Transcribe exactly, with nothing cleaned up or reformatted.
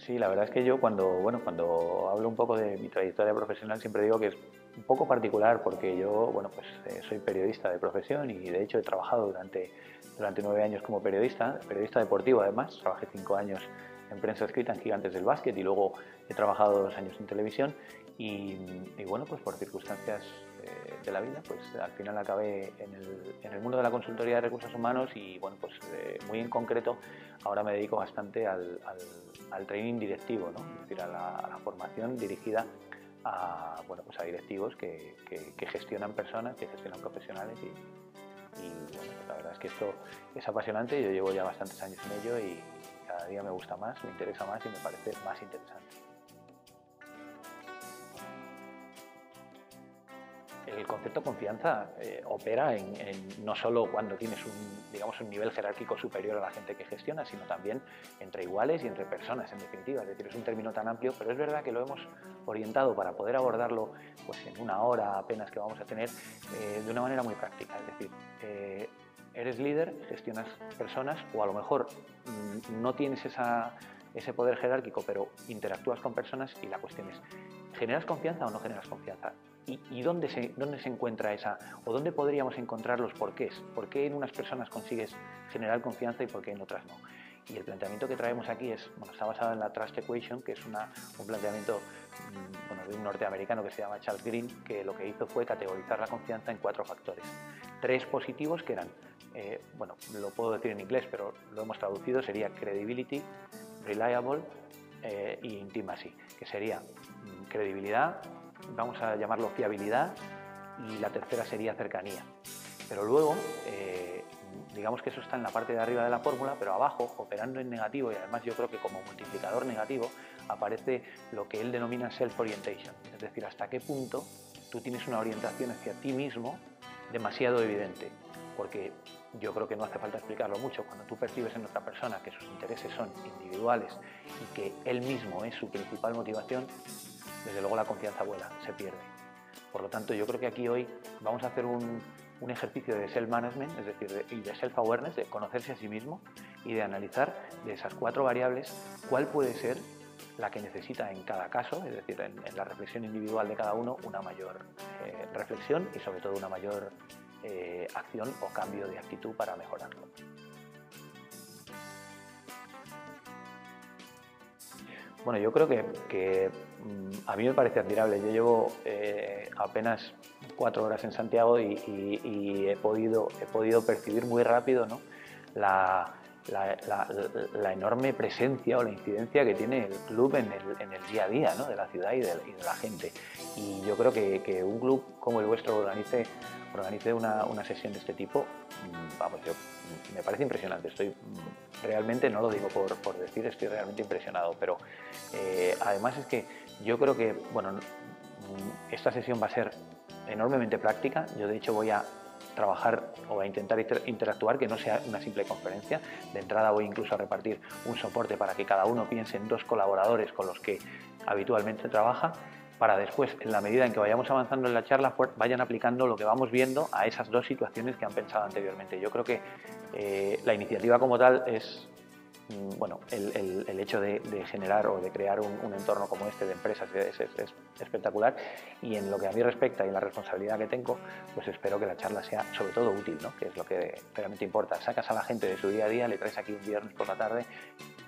Sí, la verdad es que yo cuando, bueno, cuando hablo un poco de mi trayectoria profesional siempre digo que es un poco particular porque yo, bueno, pues eh, soy periodista de profesión y de hecho he trabajado durante, durante nueve años como periodista, periodista deportivo además, trabajé cinco años en prensa escrita en Gigantes del Básquet y luego he trabajado dos años en televisión y, y bueno, pues por circunstancias eh, de la vida, pues al final acabé en el, en el mundo de la consultoría de recursos humanos y bueno, pues eh, muy en concreto ahora me dedico bastante al, al, al training directivo, ¿no? Es decir, a la, a la formación dirigida a, bueno, pues a directivos que, que, que gestionan personas, que gestionan profesionales y, y bueno, pues la verdad es que esto es apasionante, yo llevo ya bastantes años en ello y cada día me gusta más, me interesa más y me parece más interesante. El concepto confianza eh, opera en, en, no solo cuando tienes un, digamos, un nivel jerárquico superior a la gente que gestiona, sino también entre iguales y entre personas, en definitiva. Es decir, es un término tan amplio, pero es verdad que lo hemos orientado para poder abordarlo pues, en una hora apenas que vamos a tener eh, de una manera muy práctica. Es decir, eh, eres líder, gestionas personas o a lo mejor mmm, no tienes esa, ese poder jerárquico, pero interactúas con personas y la cuestión es, ¿generas confianza o no generas confianza? ¿Y, y dónde, se, dónde se encuentra esa, o dónde podríamos encontrar los porqués? ¿Por qué en unas personas consigues generar confianza y por qué en otras no? Y el planteamiento que traemos aquí es, bueno, está basado en la Trust Equation, que es una, un planteamiento bueno, de un norteamericano que se llama Charles Green, que lo que hizo fue categorizar la confianza en cuatro factores. Tres positivos que eran, eh, bueno, lo puedo decir en inglés, pero lo hemos traducido, sería credibility, reliable eh, y intimacy, que sería mm, credibilidad, vamos a llamarlo fiabilidad, y la tercera sería cercanía. Pero luego, eh, digamos que eso está en la parte de arriba de la fórmula, pero abajo, operando en negativo, y además yo creo que como multiplicador negativo, aparece lo que él denomina self-orientation, es decir, hasta qué punto tú tienes una orientación hacia ti mismo demasiado evidente, porque yo creo que no hace falta explicarlo mucho, cuando tú percibes en otra persona que sus intereses son individuales y que él mismo es su principal motivación, desde luego la confianza vuela, se pierde. Por lo tanto, yo creo que aquí hoy vamos a hacer un, un ejercicio de self-management, es decir, de, y de self-awareness, de conocerse a sí mismo y de analizar de esas cuatro variables cuál puede ser la que necesita en cada caso, es decir, en, en la reflexión individual de cada uno, una mayor eh, reflexión y sobre todo una mayor eh, acción o cambio de actitud para mejorarlo. Bueno, yo creo que, que mm, a mí me parece admirable. Yo llevo eh, apenas cuatro horas en Santiago y, y, y he, podido, he podido percibir muy rápido, ¿no?, la, la, la, la enorme presencia o la incidencia que tiene el club en el, en el día a día, ¿no?, de la ciudad y de, y de la gente. Y yo creo que, que un club como el vuestro organice, organice una, una sesión de este tipo, vamos, yo, me parece impresionante. Estoy realmente, no lo digo por, por decir, estoy realmente impresionado, pero eh, además es que yo creo que, bueno, esta sesión va a ser enormemente práctica. Yo de hecho voy a trabajar o a intentar interactuar, que no sea una simple conferencia. De entrada voy incluso a repartir un soporte para que cada uno piense en dos colaboradores con los que habitualmente trabaja, para después, en la medida en que vayamos avanzando en la charla, vayan aplicando lo que vamos viendo a esas dos situaciones que han pensado anteriormente. Yo creo que eh, la iniciativa como tal es, bueno, el, el, el hecho de, de generar o de crear un, un entorno como este de empresas es, es, es espectacular, y en lo que a mí respecta y la responsabilidad que tengo, pues espero que la charla sea sobre todo útil, ¿no?, que es lo que realmente importa. Sacas a la gente de su día a día, le traes aquí un viernes por la tarde